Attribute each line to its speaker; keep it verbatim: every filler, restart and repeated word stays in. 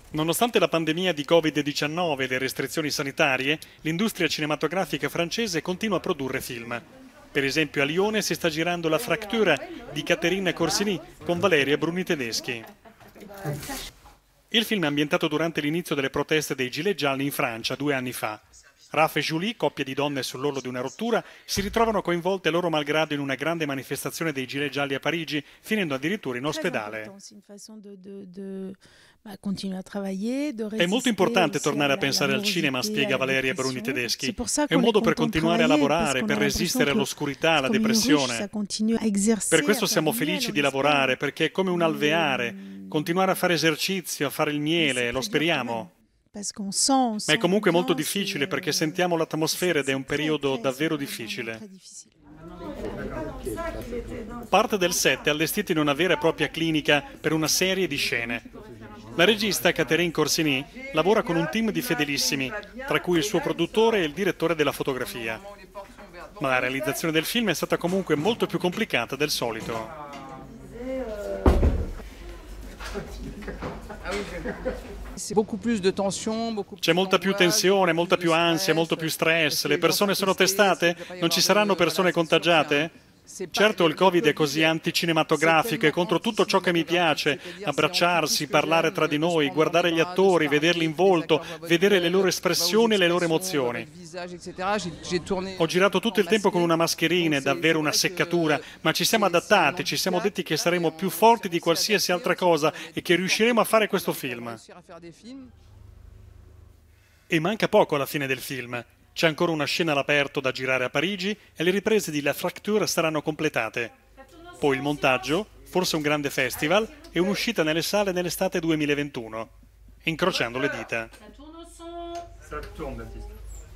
Speaker 1: Nonostante la pandemia di Covid diciannove e le restrizioni sanitarie, l'industria cinematografica francese continua a produrre film. Per esempio a Lione si sta girando La Fracture di Catherine Corsini con Valeria Bruni Tedeschi. Il film è ambientato durante l'inizio delle proteste dei Gilet gialli in Francia due anni fa. Raph e Julie, coppia di donne sull'orlo di una rottura, si ritrovano coinvolte loro malgrado in una grande manifestazione dei Gilet gialli a Parigi, finendo addirittura in ospedale. È molto importante tornare a pensare al cinema, spiega Valeria Bruni Tedeschi. È un modo per continuare a lavorare, per resistere all'oscurità, alla depressione. Per questo siamo felici di lavorare, perché è come un alveare, continuare a fare esercizio, a fare il miele, lo speriamo. Ma è comunque molto difficile perché sentiamo l'atmosfera ed è un periodo davvero difficile. Parte del set è allestita in una vera e propria clinica per una serie di scene. La regista Catherine Corsini lavora con un team di fedelissimi, tra cui il suo produttore e il direttore della fotografia. Ma la realizzazione del film è stata comunque molto più complicata del solito. C'è molta più tensione, molta più ansia, molto più stress. Le persone sono testate? Non ci saranno persone contagiate? Certo, il Covid è così anticinematografico e contro tutto ciò che mi piace, abbracciarsi, parlare tra di noi, guardare gli attori, vederli in volto, vedere le loro espressioni e le loro emozioni. Ho girato tutto il tempo con una mascherina, è davvero una seccatura, ma ci siamo adattati, ci siamo detti che saremo più forti di qualsiasi altra cosa e che riusciremo a fare questo film. E manca poco alla fine del film. C'è ancora una scena all'aperto da girare a Parigi e le riprese di La Fracture saranno completate. Poi il montaggio, forse un grande festival e un'uscita nelle sale nell'estate duemilaventuno. Incrociando le dita.